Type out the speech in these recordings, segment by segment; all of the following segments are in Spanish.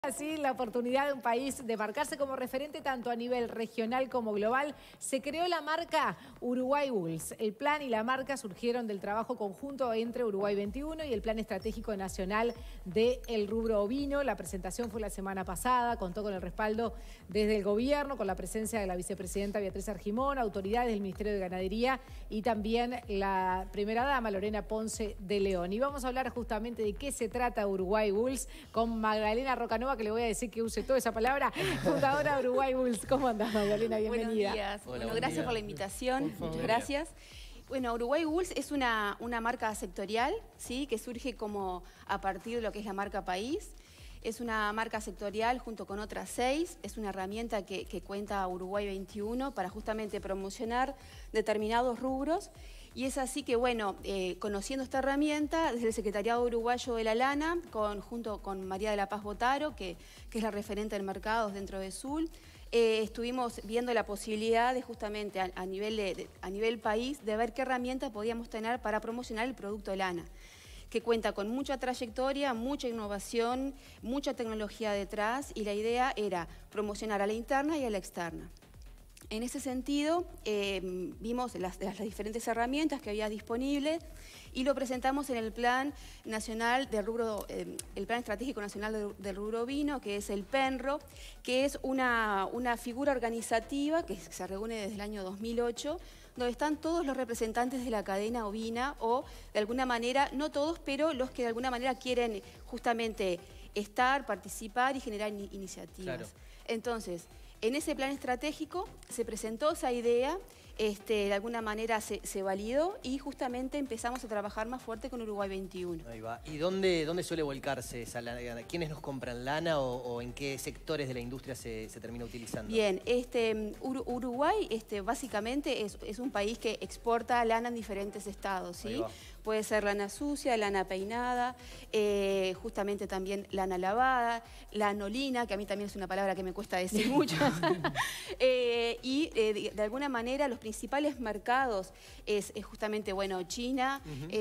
Así, la oportunidad de un país de marcarse como referente tanto a nivel regional como global, se creó la marca Uruguay Bulls. El plan y la marca surgieron del trabajo conjunto entre Uruguay 21 y el Plan Estratégico Nacional del Rubro Ovino. La presentación fue la semana pasada, contó con el respaldo desde el gobierno, con la presencia de la vicepresidenta Beatriz Argimón, autoridades del Ministerio de Ganadería y también la primera dama Lorena Ponce de León. Y vamos a hablar justamente de qué se trata Uruguay Bulls con Magdalena Rocanova, que le voy a decir que use toda esa palabra, fundadora de Uruguay Bulls. ¿Cómo andás, Magdalena? Bienvenida. Buenos días. Hola, Gracias por la invitación. Muchas gracias. Bueno, Uruguay Bulls es una marca sectorial, ¿sí? Que surge como a partir de lo que es la marca país. Es una marca sectorial junto con otras 6. Es una herramienta que cuenta Uruguay 21 para justamente promocionar determinados rubros. Y es así que, bueno, conociendo esta herramienta, desde el Secretariado Uruguayo de la Lana, junto con María de la Paz Botaro, que es la referente de mercados dentro de SUL, estuvimos viendo la posibilidad de justamente a nivel país de ver qué herramienta podíamos tener para promocionar el producto de lana, que cuenta con mucha trayectoria, mucha innovación, mucha tecnología detrás, y la idea era promocionar a la interna y a la externa. En ese sentido, vimos las diferentes herramientas que había disponibles y lo presentamos en el Plan Nacional del Rubro, el Plan Estratégico Nacional del Rubro Ovino, que es el PENRO, que es una figura organizativa que se reúne desde el año 2008, donde están todos los representantes de la cadena ovina o, de alguna manera, no todos, pero los que de alguna manera quieren justamente estar, participar y generar iniciativas. Claro. Entonces, en ese plan estratégico se presentó esa idea, de alguna manera se validó y justamente empezamos a trabajar más fuerte con Uruguay 21. Ahí va. ¿Y dónde suele volcarse esa lana? ¿Quiénes nos compran lana o en qué sectores de la industria se termina utilizando? Bien, Uruguay básicamente es un país que exporta lana en diferentes estados, ¿sí? Puede ser lana sucia, lana peinada, justamente también lana lavada, lanolina, que a mí también es una palabra que me cuesta decir mucho. De alguna manera los principales mercados es justamente, bueno, China,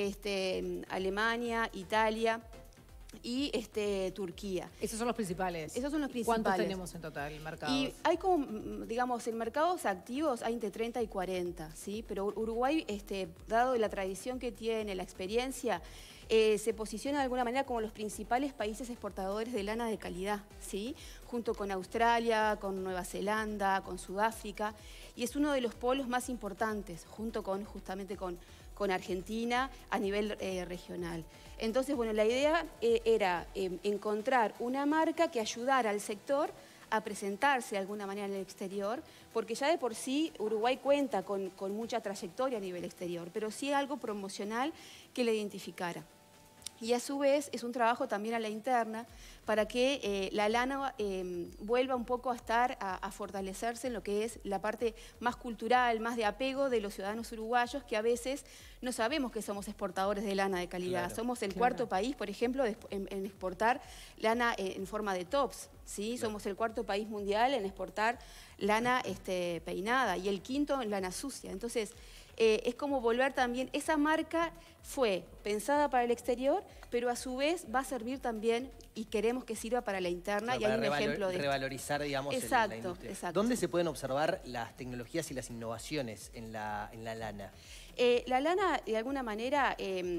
Alemania, Italia y Turquía. Esos son los principales. Esos son los principales. ¿Cuántos tenemos en total en mercados? Y hay como, digamos, en mercados activos hay entre 30 y 40, ¿sí? Pero Uruguay, dado la tradición que tiene, la experiencia, se posiciona de alguna manera como los principales países exportadores de lana de calidad, ¿sí? Junto con Australia, con Nueva Zelanda, con Sudáfrica, y es uno de los polos más importantes, junto con justamente con Argentina a nivel regional. Entonces, bueno, la idea era encontrar una marca que ayudara al sector a presentarse de alguna manera en el exterior, porque ya de por sí Uruguay cuenta con mucha trayectoria a nivel exterior, pero sí algo promocional que le identificara. Y a su vez es un trabajo también a la interna para que la lana vuelva un poco a fortalecerse en lo que es la parte más cultural, más de apego de los ciudadanos uruguayos, que a veces no sabemos que somos exportadores de lana de calidad. Claro, somos el cuarto país, por ejemplo, en exportar lana en forma de tops, ¿sí? Claro. Somos el cuarto país mundial en exportar lana peinada y el quinto en lana sucia. Entonces, es como volver también, esa marca fue pensada para el exterior, pero a su vez va a servir también y queremos que sirva para la interna. Claro, y hay un ejemplo de revalorizar, digamos, la industria. Exacto. ¿Dónde se pueden observar las tecnologías y las innovaciones en la lana? La lana, de alguna manera,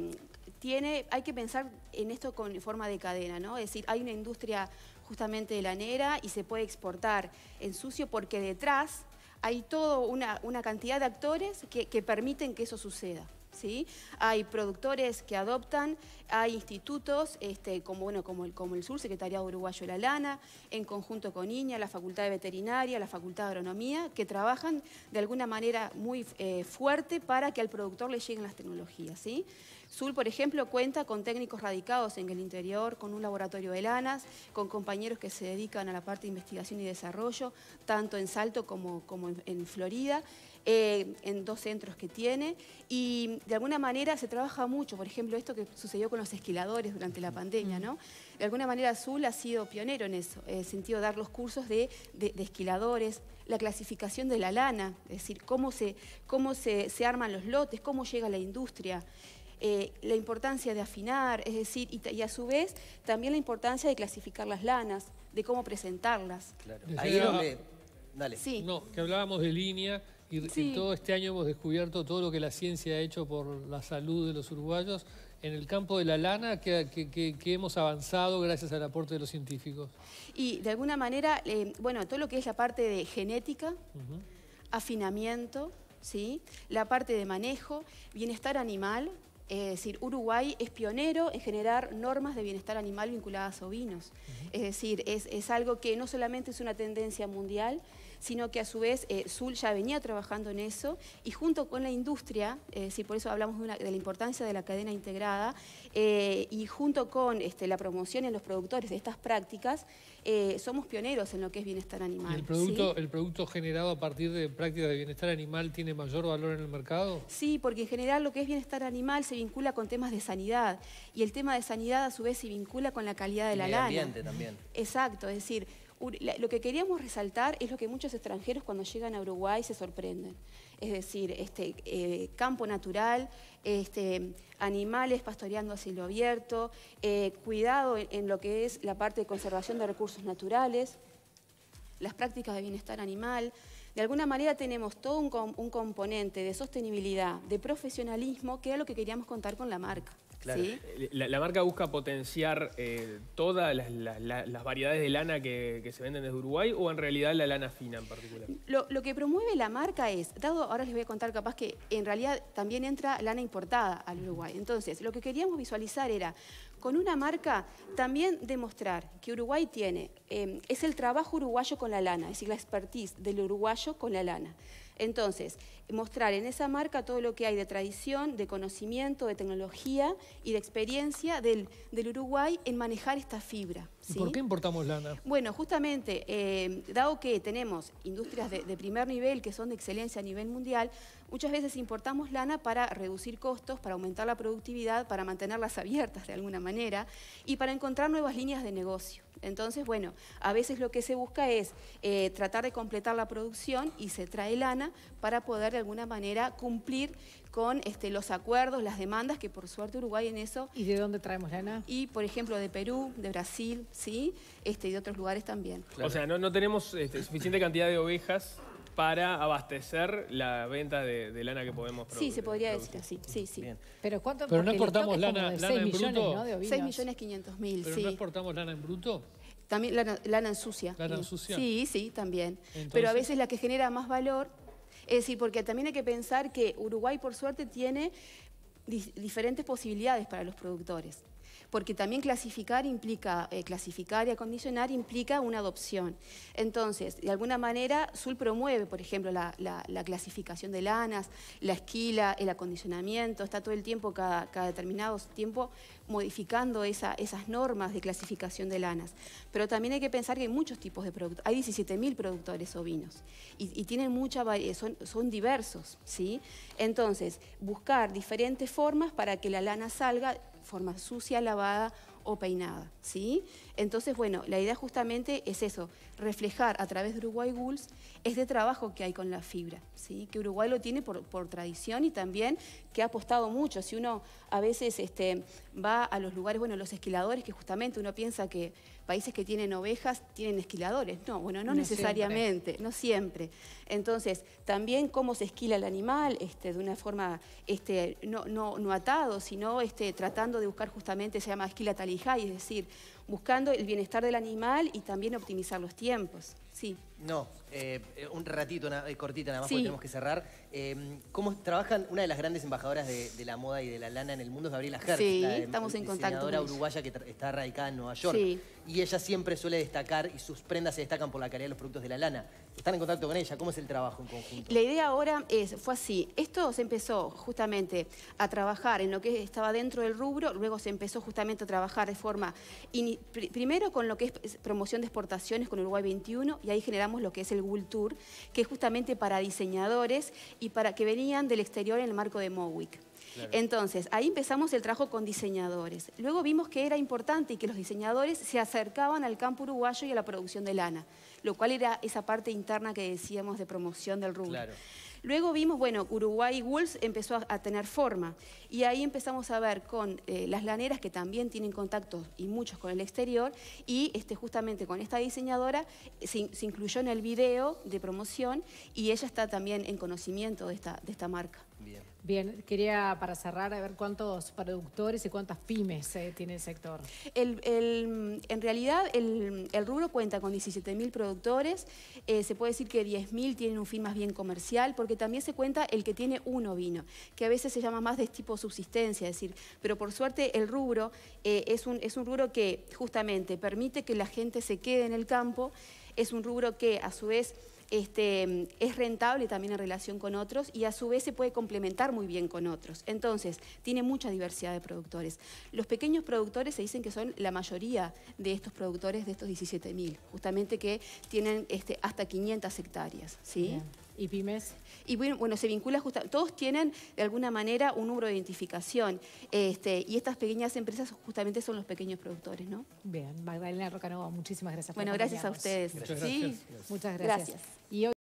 hay que pensar en esto en forma de cadena, ¿no? Es decir, hay una industria justamente lanera y se puede exportar en sucio porque detrás hay toda una cantidad de actores que permiten que eso suceda, ¿sí? Hay productores que adoptan, hay institutos como el SUL, Secretariado Uruguayo de la Lana, en conjunto con INIA, la Facultad de Veterinaria, la Facultad de Agronomía, que trabajan de alguna manera muy fuerte para que al productor le lleguen las tecnologías, ¿sí? SUL, por ejemplo, cuenta con técnicos radicados en el interior, con un laboratorio de lanas, con compañeros que se dedican a la parte de investigación y desarrollo, tanto en Salto como en Florida, en 2 centros que tiene, y de alguna manera se trabaja mucho, por ejemplo, esto que sucedió con los esquiladores durante la pandemia, ¿no? De alguna manera SUL ha sido pionero en eso, en el sentido de dar los cursos de esquiladores, la clasificación de la lana, es decir, cómo se arman los lotes, cómo llega a la industria. la importancia de afinar, es decir, y a su vez también la importancia de clasificar las lanas, de cómo presentarlas. Claro. Decía- Ahí es donde... Dale. Sí. No, que hablábamos de línea y Sí. todo este año hemos descubierto todo lo que la ciencia ha hecho por la salud de los uruguayos. En el campo de la lana, que hemos avanzado gracias al aporte de los científicos. Y de alguna manera, bueno, todo lo que es la parte de genética, afinamiento, ¿sí? La parte de manejo, bienestar animal. Es decir, Uruguay es pionero en generar normas de bienestar animal vinculadas a ovinos. Es decir, es algo que no solamente es una tendencia mundial, sino que a su vez SUL ya venía trabajando en eso y junto con la industria, por eso hablamos de la importancia de la cadena integrada, y junto con la promoción en los productores de estas prácticas, somos pioneros en lo que es bienestar animal. ¿Y el producto generado a partir de prácticas de bienestar animal tiene mayor valor en el mercado? Sí, porque en general lo que es bienestar animal se vincula con temas de sanidad y el tema de sanidad a su vez se vincula con la calidad de la Medio lana. ambiente también. Exacto, es decir, lo que queríamos resaltar es lo que muchos extranjeros cuando llegan a Uruguay se sorprenden. Es decir, campo natural, animales pastoreando a cielo abierto, cuidado en lo que es la parte de conservación de recursos naturales, las prácticas de bienestar animal. De alguna manera tenemos todo un componente de sostenibilidad, de profesionalismo, que era lo que queríamos contar con la marca. Claro. ¿Sí? La marca busca potenciar todas las variedades de lana que se venden desde Uruguay o en realidad la lana fina en particular. Lo que promueve la marca es, ahora les voy a contar capaz que en realidad también entra lana importada al Uruguay. Entonces, lo que queríamos visualizar era, con una marca, también demostrar que Uruguay tiene, es el trabajo uruguayo con la lana, es decir, la expertise del uruguayo con la lana. Entonces, mostrar en esa marca todo lo que hay de tradición, de conocimiento, de tecnología y de experiencia del Uruguay en manejar esta fibra. ¿Y ¿sí? por qué importamos lana? Bueno, justamente, dado que tenemos industrias de primer nivel que son de excelencia a nivel mundial, muchas veces importamos lana para reducir costos, para aumentar la productividad, para mantenerlas abiertas de alguna manera y para encontrar nuevas líneas de negocio. Entonces, bueno, a veces lo que se busca es tratar de completar la producción y se trae lana para poder de alguna manera cumplir con los acuerdos, las demandas, que por suerte Uruguay en eso... ¿Y de dónde traemos lana? Y, por ejemplo, de Perú, de Brasil, ¿sí? Y de otros lugares también. Claro. O sea, no tenemos suficiente cantidad de ovejas para abastecer la venta de lana que podemos producir. Sí, se podría decir así, sí, sí. Bien. Pero ¿cuánto? Pero no porque el exportamos stock es como lana- de lana 6 en millones, bruto. ¿no? De ovinos. 6.500.000, ¿Pero sí. no exportamos lana en bruto? También lana sucia. ¿Lana sucia? Sí, sí, también. Entonces- Pero a veces la que genera más valor, es decir, porque también hay que pensar que Uruguay, por suerte, tiene diferentes posibilidades para los productores. Porque también clasificar y acondicionar implica una adopción. Entonces, de alguna manera, SUL promueve, por ejemplo, la clasificación de lanas, la esquila, el acondicionamiento, está todo el tiempo, cada determinado tiempo, modificando esas normas de clasificación de lanas. Pero también hay que pensar que hay muchos tipos de productos. Hay 17.000 productores ovinos y tienen mucha variedad, son diversos, ¿sí? Entonces, buscar diferentes formas para que la lana salga forma sucia, lavada o peinada, ¿sí? Entonces, bueno, la idea justamente es eso, reflejar a través de Uruguay Wools este trabajo que hay con la fibra, ¿sí? Que Uruguay lo tiene por tradición y también que ha apostado mucho. Si uno a veces va a los lugares, bueno, los esquiladores, que justamente uno piensa que países que tienen ovejas tienen esquiladores. No, bueno, no necesariamente, no siempre. Entonces, también cómo se esquila el animal, de una forma no atado, sino tratando de buscar justamente, se llama esquila talijay, es decir, buscando el bienestar del animal y también optimizar los tiempos. Sí. No, un ratito, cortita nada más, Sí. porque tenemos que cerrar. ¿Cómo trabajan? Una de las grandes embajadoras de la moda y de la lana en el mundo es Gabriela Hertz, Sí, la estamos en contacto diseñadora con ella. uruguaya que está radicada en Nueva York. Sí. Y ella siempre suele destacar, y sus prendas se destacan por la calidad de los productos de la lana. ¿Están en contacto con ella? ¿Cómo es el trabajo en conjunto? La idea ahora fue así. Esto se empezó justamente a trabajar en lo que estaba dentro del rubro, luego se empezó justamente a trabajar de forma, primero con lo que es promoción de exportaciones con Uruguay 21, y ahí generamos lo que es el Wool Tour, que es justamente para diseñadores y para que venían del exterior en el marco de MOWIC. Claro. Entonces, ahí empezamos el trabajo con diseñadores. Luego vimos que era importante y que los diseñadores se acercaban al campo uruguayo y a la producción de lana, lo cual era esa parte interna que decíamos de promoción del rubro. Claro. Luego vimos, bueno, Uruguay Wools empezó a tener forma y ahí empezamos a ver con las laneras que también tienen contactos y muchos con el exterior y justamente con esta diseñadora se incluyó en el video de promoción y ella está también en conocimiento de esta marca. Bien, quería para cerrar a ver cuántos productores y cuántas pymes tiene el sector. En realidad el rubro cuenta con 17.000 productores, se puede decir que 10.000 tienen un fin más bien comercial, porque también se cuenta el que tiene un ovino, que a veces se llama más de tipo subsistencia, es decir, pero por suerte el rubro es un rubro que justamente permite que la gente se quede en el campo, es un rubro que a su vez es rentable también en relación con otros y a su vez se puede complementar muy bien con otros. Entonces, tiene mucha diversidad de productores. Los pequeños productores se dicen que son la mayoría de estos productores, de estos 17.000, justamente que tienen hasta 500 hectáreas. ¿Sí? Bien. ¿Y pymes? Y bueno, se vincula todos tienen de alguna manera un número de identificación y estas pequeñas empresas justamente son los pequeños productores, ¿no? Bien, Magdalena Rocanova, muchísimas gracias por Bueno, gracias a ustedes. Muchas ¿Sí? gracias. Muchas gracias. Gracias. Y hoy